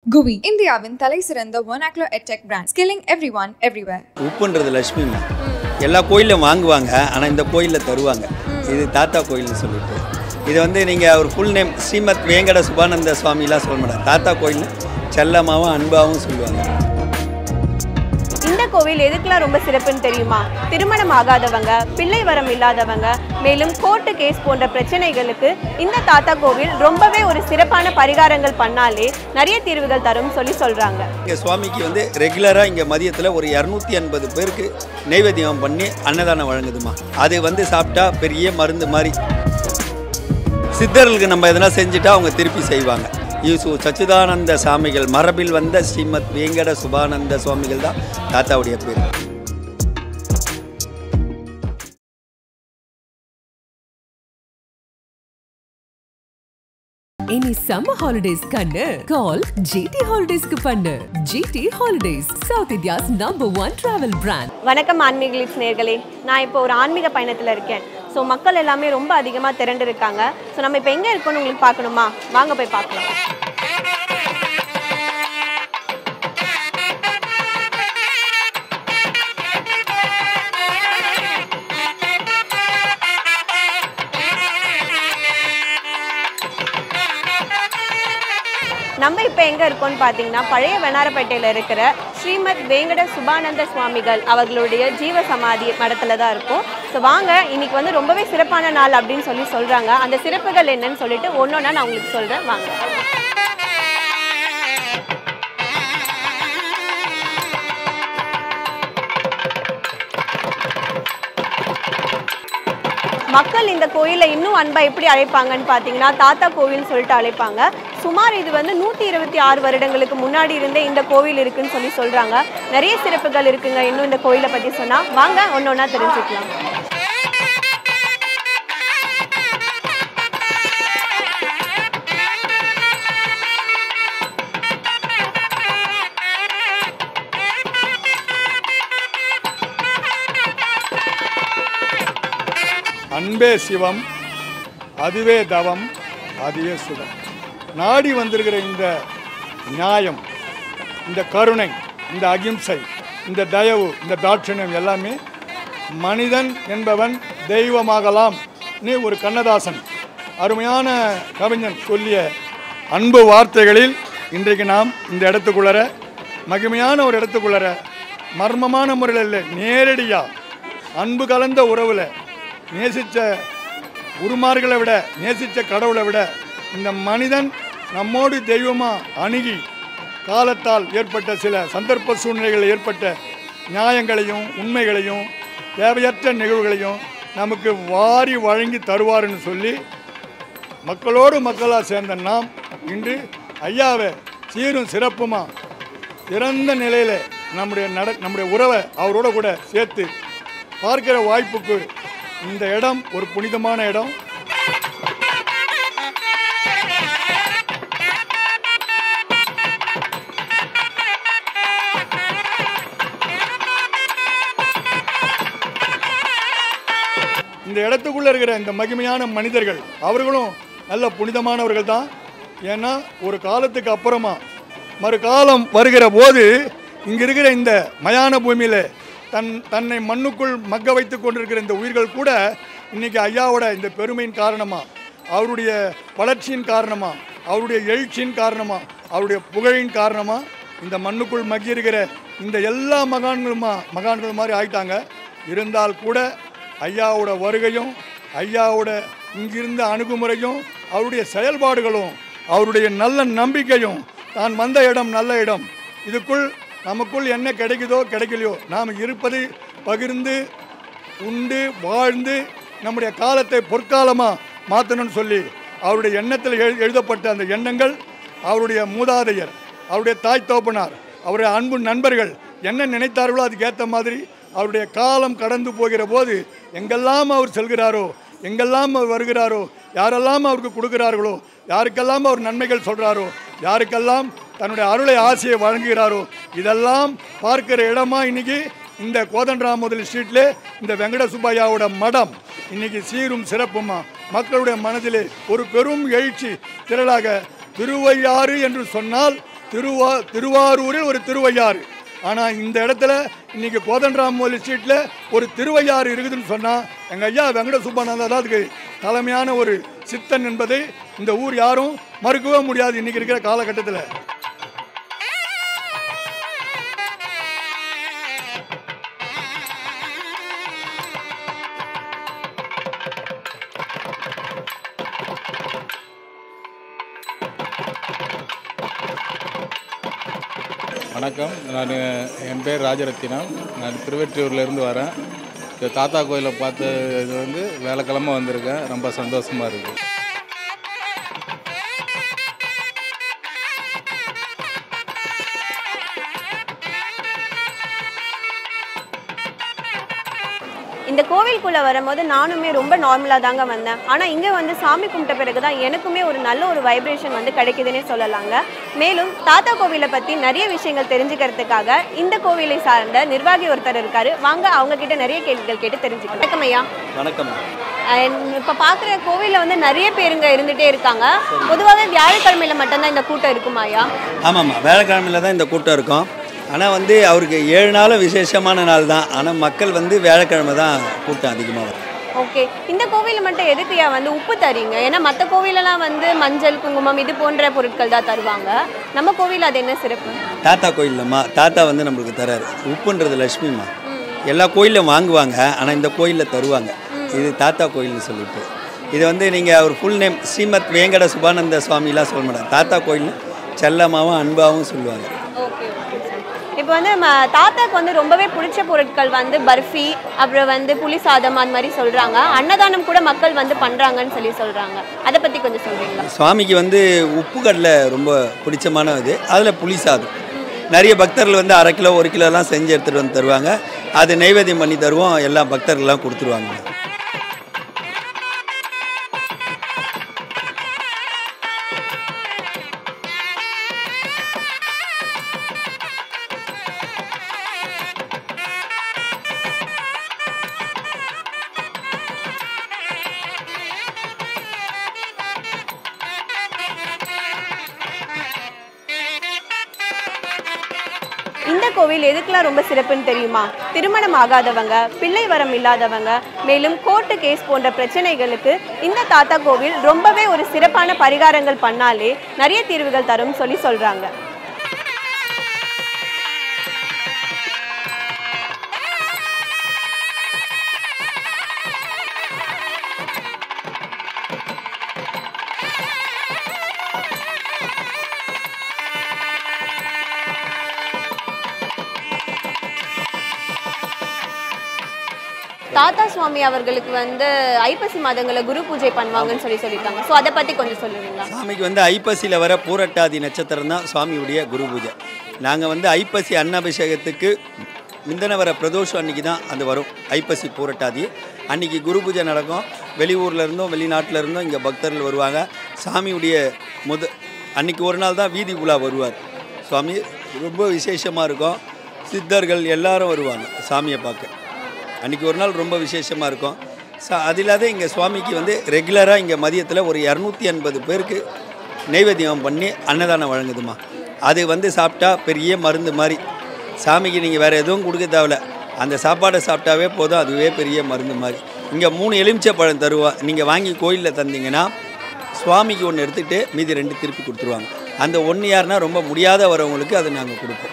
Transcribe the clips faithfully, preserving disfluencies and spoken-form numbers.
Gooey, இந்தியாவின் தலை சிறந்த vernacular edtech brand, skilling everyone everywhere. உப்புன்றது லட்சுமிமா எல்லா கோயிலும் வாங்குவாங்க, ஆனால் இந்த கோயிலில் தருவாங்க. இது தாத்தா கோயில்னு சொல்லிட்டு இது வந்து நீங்கள் அவர் ஃபுல் நேம் ஸ்ரீமத் வேங்கட சுபானந்த சுவாமிலாம் சொல்ல மாட்டாங்க. தாத்தா கோயில் செல்லமாகவும் அன்பாகவும் சொல்லுவாங்க. இந்த கோவில் எதுக்குலாம் ரொம்ப சிறப்புன்னு தெரியுமா? திருமணம் ஆகாதவங்க, பிள்ளை வரம் இல்லாதவங்க, மேலும் கோர்ட்டு கேஸ் போன்ற பிரச்சனைகளுக்கு இந்த தாத்தா கோவில் ரொம்பவே ஒரு சிறப்பான பரிகாரங்கள் பண்ணாலே நிறைய தீர்வுகள் தரும் சொல்லி சொல்றாங்க. இங்கே சுவாமிக்கு வந்து ரெகுலராக இங்கே மதியத்தில் ஒரு இரநூத்தி ஐம்பது பேருக்கு நெய்வேத்தியம் பண்ணி அன்னதானம் வழங்குதுமா. அது வந்து சாப்பிட்டா பெரிய மருந்து மாதிரி. சித்தர்களுக்கு நம்ம எதனா செஞ்சுட்டா அவங்க திருப்பி செய்வாங்க. யூசு சச்சிதானந்த சாமிகள் மரபில் வந்த ஸ்ரீமத் வேங்கட சுபானந்த சுவாமிகள் தான் தாத்தாவுடைய பேர். Any summer holidays kannu call G T Holidays ku pannu. G T Holidays, South India's number one travel brand. வணக்கம் ஆன்மீக லிட்ஸ் நேயர்களே, நான் இப்போ ஒரு ஆன்மீக பயணத்தில் இருக்கேன். ஸோ மக்கள் எல்லாமே ரொம்ப அதிகமாக திரண்டு இருக்காங்க. ஸோ நம்ம இப்போ எங்கே இருக்கோன்னு உங்களுக்கு பார்க்கணுமா? வாங்க போய் பார்க்கலாம். நம்ம இப்போ எங்கே இருக்கோன்னு பார்த்தீங்கன்னா பழைய வெண்ணாரப்பேட்டையில் இருக்கிற ஸ்ரீமத் வேங்கட சுபானந்த சுவாமிகள் அவர்களுடைய ஜீவ சமாதி மடத்தில் தான் இருக்கும். ஸோ வாங்க, இன்னைக்கு வந்து ரொம்பவே சிறப்பான நாள் அப்படின்னு சொல்லி சொல்கிறாங்க. அந்த சிறப்புகள் என்னன்னு சொல்லிட்டு ஒன்று ஒன்றா நான் உங்களுக்கு சொல்கிறேன், வாங்க. மக்கள் இந்த கோயிலை இன்னும் அன்பா எப்படி அழைப்பாங்கன்னு பார்த்தீங்கன்னா தாத்தா கோவில் சொல்லிட்டு அழைப்பாங்க. சுமார் இது வந்து நூற்றி இருபத்தி ஆறு வருடங்களுக்கு முன்னாடி இருந்தே இந்த கோவில் இருக்குன்னு சொல்லி சொல்கிறாங்க. நிறைய சிறப்புகள் இருக்குங்க இன்னும் இந்த கோயிலை பற்றி சொன்னால். வாங்க ஒன்று ஒன்றா தெரிஞ்சுக்கலாம். அன்பே சிவம், அதுவே தவம், அதுவே சுகம். நாடி வந்திருக்கிற இந்த நியாயம், இந்த கருணை, இந்த அகிம்சை, இந்த தயவு, இந்த தாட்சணியம் எல்லாமே மனிதன் என்பவன் தெய்வமாகலாம்னு ஒரு கண்ணதாசன் அருமையான கவிஞன் சொல்லிய அன்பு வார்த்தைகளில் இன்றைக்கு நாம் இந்த இடத்துக்குள்ளற மகிமையான ஒரு இடத்துக்குள்ளற மர்மமான முறையில் இல்லை, நேரடியாக அன்பு கலந்த உறவில் நேசித்த உருமார்களை விட, நேசித்த கடவுளை விட இந்த மனிதன் நம்மோடு தெய்வமாக அணுகி காலத்தால் ஏற்பட்ட சில சந்தர்ப்ப சூழ்நிலைகளில் ஏற்பட்ட நியாயங்களையும் உண்மைகளையும் தேவையற்ற நிகழ்வுகளையும் நமக்கு வாரி வழங்கி தருவார்னு சொல்லி மக்களோடு மக்களாக சேர்ந்த நாம் இன்று ஐயாவை சீரும் சிறப்புமாக சிறந்த நிலையில் நம்முடைய நட நம்முடைய உறவை அவரோட கூட சேர்த்து பார்க்கிற வாய்ப்புக்கு இந்த இடம் ஒரு புனிதமான இடம். இந்த இடத்துக்குள்ள இருக்கிற இந்த மகிமையான மனிதர்கள் அவர்களும் நல்ல புனிதமானவர்கள் தான். ஏன்னா ஒரு காலத்துக்கு அப்புறமா மறுகாலம் வருகிற போது இங்கே இருக்கிற இந்த மயான பூமியில் தன் தன்னை மண்ணுக்குள் மக்க வைத்து கொண்டிருக்கிற இந்த உயிர்கள் கூட இன்றைக்கி ஐயாவோட இந்த பெருமையின் காரணமாக, அவருடைய வளர்ச்சியின் காரணமாக, அவருடைய எழுச்சியின் காரணமாக, அவருடைய புகழின் காரணமாக இந்த மண்ணுக்குள் மக்கியிருக்கிற இந்த எல்லா மகான்களுமா மகான்கள் மாதிரி ஆயிட்டாங்க. இருந்தால் கூட ஐயாவோட வருகையும் ஐயாவோட இங்கிருந்த அணுகுமுறையும் அவருடைய செயல்பாடுகளும் அவருடைய நல்ல நம்பிக்கையும் தான் வந்த இடம் நல்ல இடம், இதுக்குள் நமக்குள் என்ன கிடைக்குதோ கிடைக்கலையோ நாம் இருப்பது பகிர்ந்து உண்டு வாழ்ந்து நம்முடைய காலத்தை பொற்காலமாக மாற்றணும்னு சொல்லி அவருடைய எண்ணத்தில் எழு எழுதப்பட்ட அந்த எண்ணங்கள் அவருடைய மூதாதையர், அவருடைய தாய் தோப்பனார், அவருடைய அன்பு நண்பர்கள் என்ன நினைத்தார்களோ அதுக்கேற்ற மாதிரி அவருடைய காலம் கடந்து போகிற போது எங்கெல்லாம் அவர் செல்கிறாரோ, எங்கெல்லாம் அவர் வருகிறாரோ, யாரெல்லாம் அவருக்கு கொடுக்குறார்களோ, யாருக்கெல்லாம் அவர் நன்மைகள் சொல்கிறாரோ, யாருக்கெல்லாம் தன்னுடைய அருளை ஆசையை வழங்குகிறாரோ, இதெல்லாம் பார்க்கிற இடமா இன்னைக்கு இந்த கோதண்டராம ஸ்ட்ரீட்ல இந்த வெங்கட சுப்பையாவோட மடம் இன்னைக்கு சீரும் சிறப்புமா மக்களுடைய மனதிலே ஒரு பெரும் எழுச்சி திரளாக திருவையாறு என்று சொன்னால் திருவா திருவாரூரில் ஒரு திருவையாறு. ஆனால் இந்த இடத்துல இன்றைக்கி கோதண்டராமோலி ஸ்ட்ரீட்டில் ஒரு திருவையாறு இருக்குதுன்னு சொன்னால் எங்கள் ஐயா வெங்கட சுப்பானந்தா தான் அதுக்கு தலைமையான ஒரு சித்தன் என்பதை இந்த ஊர் யாரும் மறுக்கவே முடியாது இன்றைக்கி இருக்கிற காலகட்டத்தில். வணக்கம், நான் என் பேர் ராஜரத்தினம். நான் திருவெற்றியூர்லேருந்து வரேன். இந்த தாத்தா கோயிலை பார்த்த இது வந்து வேலைக்கிழமை வந்திருக்கேன். ரொம்ப சந்தோஷமாக இருக்குது. இந்த கோவிலுக்குள்ளே வரும்போது நானுமே ரொம்ப நார்மலாக தாங்க வந்தேன். ஆனால் இங்கே வந்து சாமி கும்பிட்ட பிறகு தான் எனக்குமே ஒரு நல்ல ஒரு வைப்ரேஷன் வந்து கிடைக்குதுன்னே சொல்லலாங்க. மேலும் தாத்தா கோவிலை பற்றி நிறைய விஷயங்கள் தெரிஞ்சுக்கிறதுக்காக இந்த கோவிலை சார்ந்த நிர்வாகி ஒருத்தர் இருக்காரு. வாங்க அவங்க கிட்ட நிறைய கேள்விகள் கேட்டு தெரிஞ்சுக்கலாம். வணக்கம் ஐயா. வணக்கம். இப்போ பார்க்குற கோவிலில் வந்து நிறைய பேருங்க இருந்துகிட்டே இருக்காங்க. பொதுவாகவே வியாழக்கிழமையில் மட்டும்தான் இந்த கூட்டம் இருக்குமா ஐயா? ஆமாம்மா, வியாழக்கிழமையில் தான் இந்த கூட்டம் இருக்கும். ஆனால் வந்து அவருக்கு ஏழு நாளும் விசேஷமான நாள் தான். ஆனால் மக்கள் வந்து வியாழக்கிழமை தான் கூட்டம் அதிகமாக வரும். ஓகே, இந்த கோவிலில் மட்டும் எதுக்குயா வந்து உப்பு தரீங்க? ஏன்னா மற்ற கோவிலெல்லாம் வந்து மஞ்சள் குங்குமம் இது போன்ற பொருட்கள் தான் தருவாங்க. நம்ம கோவில் அது என்ன சிறப்பு? தாத்தா கோயில்லம்மா, தாத்தா வந்து நம்மளுக்கு தராரு. உப்புன்றது லட்சுமிம்மா. எல்லா கோயிலும் வாங்குவாங்க, ஆனால் இந்த கோயிலில் தருவாங்க. இது தாத்தா கோயில்னு சொல்லிட்டு. இது வந்து நீங்கள் ஒரு ஃபுல் நேம் ஸ்ரீமத் வேங்கட சுபானந்த சுவாமிலாம் சொல்ல மாட்டாங்க. தாத்தா கோயில்னு செல்லமாகவும் அன்பாகவும் சொல்லுவாங்க. Okay okay sir. இப்போ வந்து நம்ம தாத்தாக்கு வந்து ரொம்பவே பிடிச்ச பொருட்கள் வந்து பர்ஃபி, அப்புறம் வந்து புளி சாதம் அந்த மாதிரி சொல்கிறாங்க. அன்னதானம் கூட மக்கள் வந்து பண்ணுறாங்கன்னு சொல்லி சொல்கிறாங்க. அதை பற்றி கொஞ்சம் சொல்கிறீங்களா? சுவாமிக்கு வந்து உப்பு கடலை ரொம்ப பிடிச்சமான இது. அதில் புளி சாதம் நிறைய பக்தர்கள் வந்து அரை கிலோ ஒரு கிலோலாம் செஞ்சு எடுத்துகிட்டு வந்து தருவாங்க. அது நைவேத்தியம் பண்ணி தருவோம். எல்லா பக்தர்கள்லாம் கொடுத்துருவாங்க. இந்த கோவில் எதுக்கெல்லாம் ரொம்ப சிறப்புன்னு தெரியுமா? திருமணம் ஆகாதவங்க, பிள்ளை வரம் இல்லாதவங்க, மேலும் கோர்ட்டு கேஸ் போன்ற பிரச்சனைகளுக்கு இந்த தாத்தா கோவில் ரொம்பவே ஒரு சிறப்பான பரிகாரங்கள் பண்ணாலே நிறைய தீர்வுகள் தரும் சொல்லி சொல்றாங்க. தாத்தா சுவாமி அவர்களுக்கு வந்து ஐப்பசி மாதங்களில் குரு பூஜை பண்ணுவாங்கன்னு சொல்லி சொல்லியிருக்காங்க. ஸோ அதை பற்றி கொஞ்சம் சொல்லுவீங்களா? சாமிக்கு வந்து ஐப்பசியில் வர பூரட்டாதி நட்சத்திரம் தான் சுவாமியுடைய குரு பூஜை. நாங்கள் வந்து ஐப்பசி அன்னாபிஷேகத்துக்கு முந்தின வர பிரதோஷம் அன்றைக்கி தான் அது வரும். ஐப்பசி பூரட்டாதி அன்றைக்கி குரு பூஜை நடக்கும். வெளியூரில் இருந்தும் வெளிநாட்டில் இருந்தும் இங்கே பக்தர்கள் வருவாங்க. சாமியுடைய முத அன்றைக்கி ஒரு நாள் தான் வீதி உலா வருவார் சுவாமி. ரொம்ப விசேஷமாக இருக்கும். சித்தர்கள் எல்லாரும் வருவாங்க சாமியை பார்க்க. அன்றைக்கி ஒரு நாள் ரொம்ப விசேஷமாக இருக்கும். சா அது இல்லாத இங்கே சுவாமிக்கு வந்து ரெகுலராக இங்கே மதியத்தில் ஒரு இரநூத்தி ஐம்பது பேருக்கு நைவேத்தியம் பண்ணி அன்னதானம் வழங்குதுமா. அது வந்து சாப்பிட்டா பெரிய மருந்து மாதிரி. சாமிக்கு நீங்கள் வேறு எதுவும் கொடுக்க தேவையில்ல, அந்த சாப்பாடை சாப்பிட்டாவே போதும், அதுவே பெரிய மருந்து மாதிரி. இங்கே மூணு எலுமிச்சை பழம் தருவா. நீங்கள் வாங்கி கோயிலில் தந்தீங்கன்னா சுவாமிக்கு ஒன்று எடுத்துகிட்டு மீதி ரெண்டு திருப்பி கொடுத்துருவாங்க. அந்த ஒன்று யாருன்னா ரொம்ப முடியாத வரவங்களுக்கு அதை நாங்கள் கொடுப்போம்.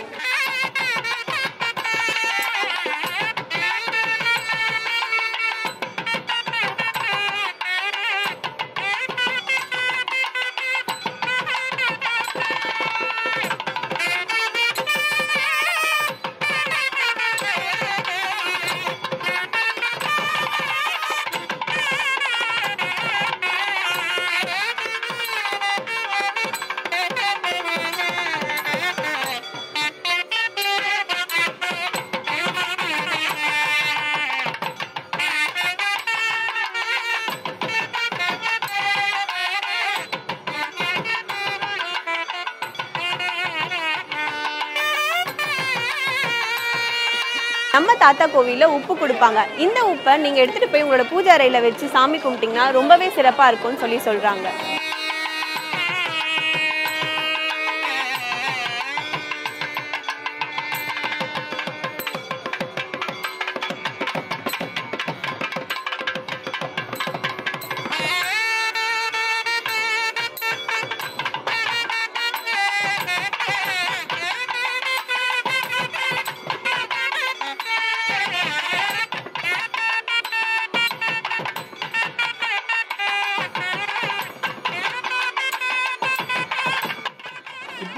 நம்ம தாத்தா கோவிலில் உப்பு கொடுப்பாங்க. இந்த உப்பை நீங்கள் எடுத்துகிட்டு போய் உங்களோட பூஜை அறையில் வச்சு சாமி கும்பிட்டிங்கன்னா ரொம்பவே சிறப்பாக இருக்கும்னு சொல்லி சொல்கிறாங்க.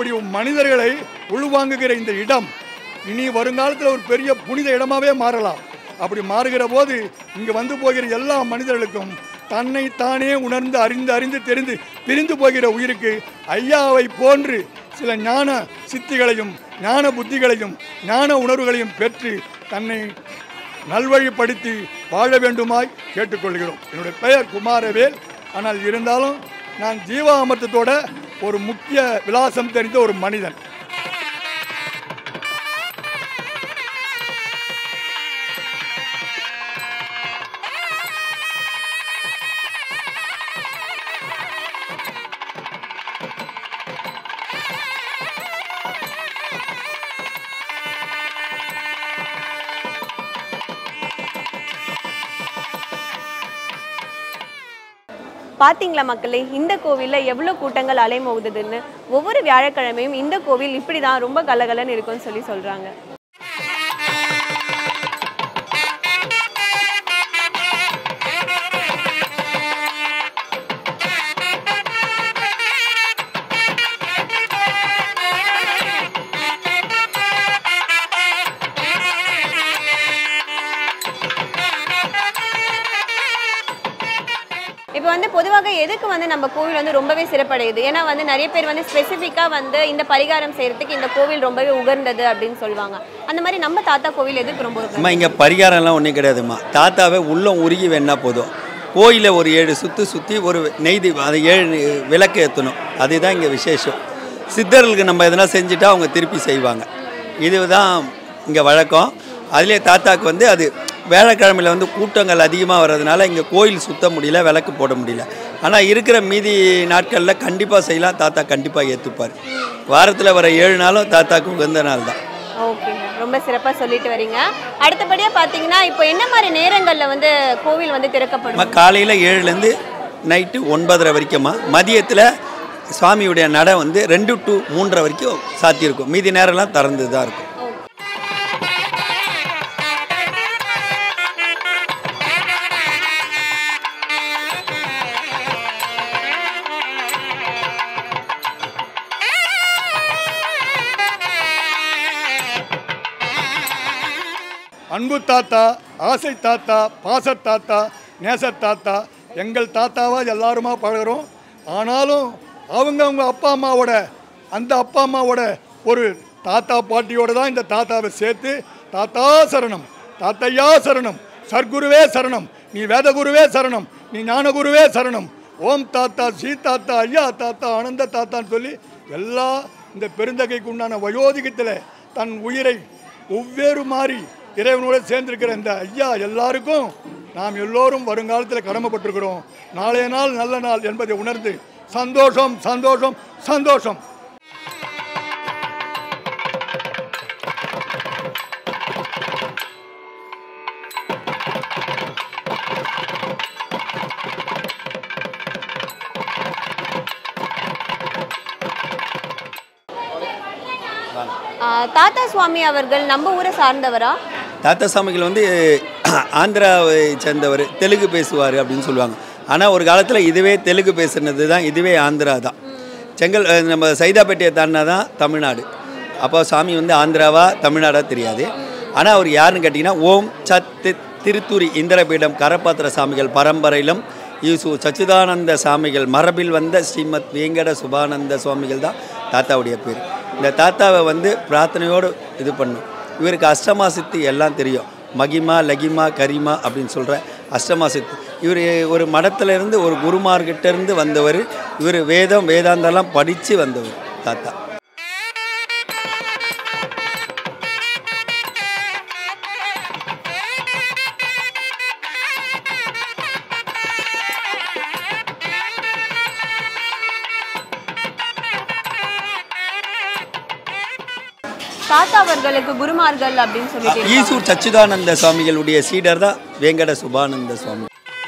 இப்படி மனிதர்களை உள்வாங்குகிற இந்த இடம் இனி வருங்காலத்தில் ஒரு பெரிய புனித இடமாகவே மாறலாம். அப்படி மாறுகிற போது இங்கு வந்து போகிற எல்லா மனிதர்களுக்கும் தன்னை தானே உணர்ந்து அறிந்து அறிந்து தெரிந்து பிரிந்து போகிற உயிருக்கு ஐயாவை போன்று சில ஞான சித்திகளையும் ஞான புத்திகளையும் ஞான உணர்வுகளையும் பெற்று தன்னை நல்வழிப்படுத்தி வாழ வேண்டுமாய் கேட்டுக்கொள்கிறோம். என்னுடைய பெயர் குமாரவேல். ஆனால் இருந்தாலும் நான் ஜீவா அமர்த்தத்தோட ஒரு முக்கிய விலாசம் தெரிந்த ஒரு மனிதன். பாத்தீங்களா மக்களே, இந்த கோவிலில் எவ்வளோ கூட்டங்கள் அலைமோகுதுன்னு. ஒவ்வொரு வியாழக்கிழமையும் இந்த கோவில் இப்படி தான் ரொம்ப கலகலன்னு இருக்கும்னு சொல்லி சொல்கிறாங்க. இப்போ வந்து பொதுவாக எதுக்கு வந்து நம்ம கோவில் வந்து ரொம்பவே சிறப்படையுது? ஏன்னா வந்து நிறைய பேர் வந்து ஸ்பெசிஃபிக்காக வந்து இந்த பரிகாரம் செய்கிறதுக்கு இந்த கோவில் ரொம்பவே உகர்ந்தது அப்படின்னு சொல்லுவாங்க. அந்த மாதிரி நம்ம தாத்தா கோவில் எதுக்கு ரொம்ப அம்மா இங்கே பரிகாரம்லாம் ஒன்றும் கிடையாதும்மா. தாத்தாவை உள்ளம் உருகி வேணா போதும். கோயிலை ஒரு ஏழு சுற்றி சுற்றி ஒரு நெய்தி அதை ஏழு விளக்கு ஏற்றணும். அதுதான் இங்கே விசேஷம். சித்தர்களுக்கு நம்ம எதனா செஞ்சுட்டா அவங்க திருப்பி செய்வாங்க. இதுதான் இங்கே வழக்கம். அதிலே தாத்தாவுக்கு வந்து அது வேலைக்கிழமையில் வந்து கூட்டங்கள் அதிகமாக வர்றதுனால இங்கே கோயில் சுற்ற முடியல, விளக்கு போட முடியல. ஆனால் இருக்கிற மீதி நாட்களில் கண்டிப்பாக செய்யலாம். தாத்தா கண்டிப்பாக ஏற்றுப்பார். வாரத்தில் வர ஏழு நாளும் தாத்தாவுக்கு உகந்த நாள் தான். ஓகே, ரொம்ப சிறப்பாக சொல்லிட்டு வரீங்க. அடுத்தபடியாக பார்த்தீங்கன்னா இப்போ என்ன மாதிரி நேரங்களில் வந்து கோவில் வந்து திறக்கப்படும்? காலையில் ஏழுலேருந்து நைட்டு ஒன்பதரை வரைக்கும்மா. மதியத்தில் சுவாமியுடைய நடை வந்து ரெண்டு டு மூன்றரை வரைக்கும் சாத்தியிருக்கும். மீதி நேரம்லாம் திறந்து தான் இருக்கும். அன்பு தாத்தா, ஆசை தாத்தா, பாச தாத்தா, நேச தாத்தா, எங்கள் தாத்தாவா எல்லாருமா பழகிறோம். ஆனாலும் அவங்க அவங்க அப்பா அம்மாவோட அந்த அப்பா அம்மாவோட ஒரு தாத்தா பாட்டியோடு தான் இந்த தாத்தாவை சேர்த்து தாத்தா சரணம், தாத்தையா சரணம், சர்க்குருவே சரணம், நீ வேதகுருவே சரணம், நீ ஞானகுருவே சரணம், ஓம் தாத்தா, ஸ்ரீ தாத்தா, ஐயா தாத்தா, ஆனந்த தாத்தான்னு சொல்லி எல்லா இந்த பெருந்தகைக்கு உண்டான வயோதிகத்தில் தன் உயிரை ஒவ்வேறு மாறி இறைவனோடு சேர்ந்திருக்கிற இந்த ஐயா எல்லாருக்கும் நாம் எல்லோரும் வருங்காலத்தில் கடமைப்பட்டிருக்கிறோம். நாளைய நாள் நல்ல நாள் என்பதை உணர்ந்து சந்தோஷம் சந்தோஷம் சந்தோஷம். தாத்தா சுவாமி அவர்கள் நம்ம ஊரை சார்ந்தவரா? தாத்தா சுவாமிகள் வந்து ஆந்திராவை சேர்ந்தவர், தெலுங்கு பேசுவார் அப்படின்னு சொல்லுவாங்க. ஆனால் ஒரு காலத்தில் இதுவே தெலுங்கு பேசுனது தான், இதுவே ஆந்திரா தான். செங்கல் நம்ம சைதாப்பேட்டையை தாண்டினா தான் தமிழ்நாடு. அப்போ சாமி வந்து ஆந்திராவா தமிழ்நாடா தெரியாது. ஆனால் அவர் யாருன்னு கேட்டிங்கன்னா ஓம் சத்து திருத்தூரி இந்திரபீடம் கரபாத்திர சாமிகள் பரம்பரையிலும் ஈசு சச்சிதானந்த சாமிகள் மரபில் வந்த ஸ்ரீமத் வேங்கட சுபானந்த சுவாமிகள் தான் தாத்தாவுடைய பேர். இந்த தாத்தாவை வந்து பிரார்த்தனையோடு இது பண்ணும். இவருக்கு அஷ்டமா சித்தி எல்லாம் தெரியும். மகிமா லகிமா கரிமா அப்படின்னு சொல்கிற அஷ்டமா சித்தி. இவர் ஒரு மடத்திலிருந்து ஒரு குருமார்கிட்டேருந்து வந்தவர். இவர் வேதம் வேதாந்தெல்லாம் படித்து வந்தவர் தாத்தா. தாத்தா அவர்களுக்கு குருமார்கள் அப்படின்னு சொல்லிட்டு ஈசூர் சச்சிதானந்த சுவாமிகளுடைய சீடர் தான் வேங்கட சுபானந்த சுவாமி.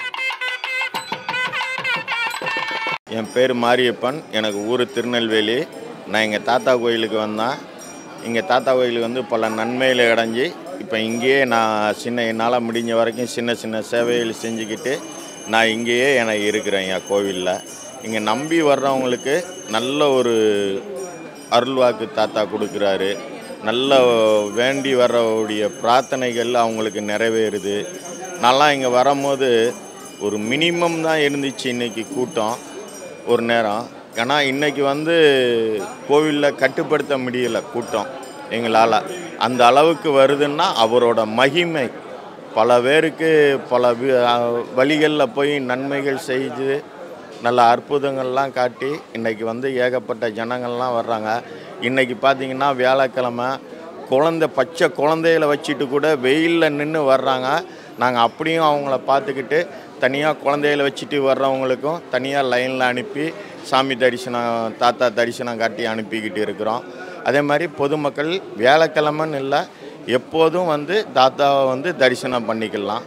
என் பேர் மாரியப்பன். எனக்கு ஊர் திருநெல்வேலி. நான் எங்கள் தாத்தா கோயிலுக்கு வந்தேன். இங்கே தாத்தா கோயிலுக்கு வந்து பல நன்மையில் அடைஞ்சி இப்போ இங்கேயே நான் சின்ன என்னால் முடிஞ்ச வரைக்கும் சின்ன சின்ன சேவைகள் செஞ்சுக்கிட்டு நான் இங்கேயே எனக்கு இருக்கிறேன். என் கோவிலில் இங்கே நம்பி வர்றவங்களுக்கு நல்ல ஒரு அருள்வாக்கு தாத்தா கொடுக்குறாரு. நல்ல வேண்டி வரக்கூடிய பிரார்த்தனைகள் அவங்களுக்கு நிறைவேறுது. நான்லாம் இங்கே வரும்போது ஒரு மினிமம் தான் இருந்துச்சு இன்றைக்கி கூட்டம் ஒரு நேரம். ஏன்னா இன்றைக்கி வந்து கோவிலில் கட்டுப்படுத்த முடியலை கூட்டம் எங்களால். அந்த அளவுக்கு வருதுன்னா அவரோட மகிமை. பல பேருக்கு பல வழிகளில் போய் நன்மைகள் செய்து நல்ல அற்புதங்கள்லாம் காட்டி இன்றைக்கி வந்து ஏகப்பட்ட ஜனங்கள்லாம் வர்றாங்க. இன்றைக்கி பார்த்திங்கன்னா வியாழக்கிழமை குழந்தை பச்சை குழந்தைகளை வச்சுட்டு கூட வெயிலில் நின்று வர்றாங்க. நாங்கள் அப்படியும் அவங்கள பார்த்துக்கிட்டு தனியாக குழந்தைகளை வச்சுட்டு வர்றவங்களுக்கும் தனியாக லைனில் அனுப்பி சாமி தரிசனம் தாத்தா தரிசனம் காட்டி அனுப்பிக்கிட்டு இருக்கிறோம். அதே மாதிரி பொதுமக்கள் வியாழக்கிழமைன்னு இல்லை, எப்போதும் வந்து தாத்தாவை வந்து தரிசனம் பண்ணிக்கலாம்.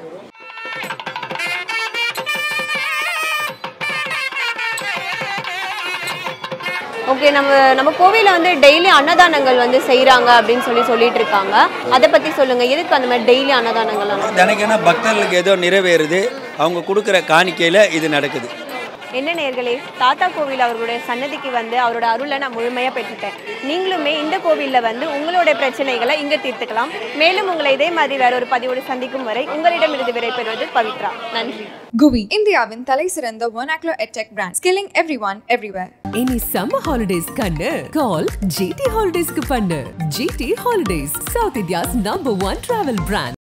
ஓகே, நம்ம நம்ம கோவிலில் வந்து டெய்லி அன்னதானங்கள் வந்து செய்கிறாங்க அப்படின்னு சொல்லி சொல்லிட்டு இருக்காங்க. அதை பற்றி சொல்லுங்கள். எதுக்கு அந்த மாதிரி டெய்லி அன்னதானங்கள்? தினைக்குன்னா பக்தர்களுக்கு ஏதோ நிறைவேறுது, அவங்க கொடுக்குற காணிக்கையில் இது நடக்குது. என்ன நேயர்களே, தாத்தா கோவில் அவர்களுடைய சன்னதிக்கு வந்து அவரோட அருளை நான் முழுமையாக பெற்றுட்டேன். நீங்களுமே இந்த கோவிலில் வந்து உங்களுடைய பிரச்சனைகளை இங்கே தீர்த்துக்கலாம். மேலும் உங்களை இதே மாதிரி வேற ஒரு பதிவோடு சந்திக்கும் வரை உங்களிடமிருந்து விடைபெறுவது பவித்ரா. நன்றி. குவி இந்தியாவின் தலை சிறந்த vernacular edtech brand, skilling everyone everywhere. இனி சம்மர் ஹாலிடேஸ் கண்ணு கால் ஜிடி ஹாலிடேஸ்க்கு பண்ணு. GT holidays, south India's number one travel brand.